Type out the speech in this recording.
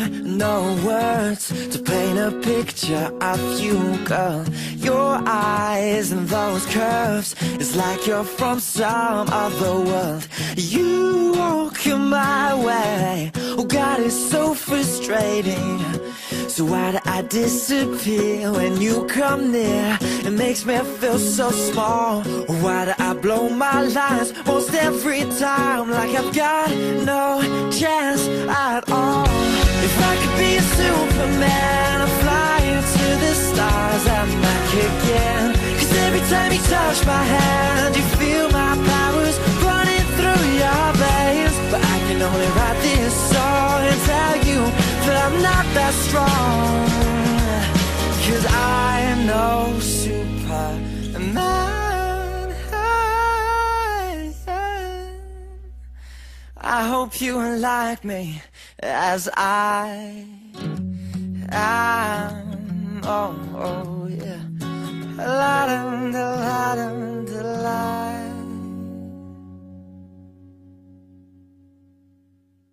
no words to paint a picture of you, girl. Your eyes and those curves, it's like you're from some other world. You walk in my way, oh God, it's so frustrating. So why do I disappear when you come near? It makes me feel so small. Why do I blow my lines most every time, like I've got no chance at all? If I could be a Superman, I'd fly to the stars and back again. Cause every time you touch my hand, you feel my powers running through your veins. But I can only write this song and tell you that I'm not that strong. Cause I know Superman. I hope you like me as I am. Oh, oh yeah.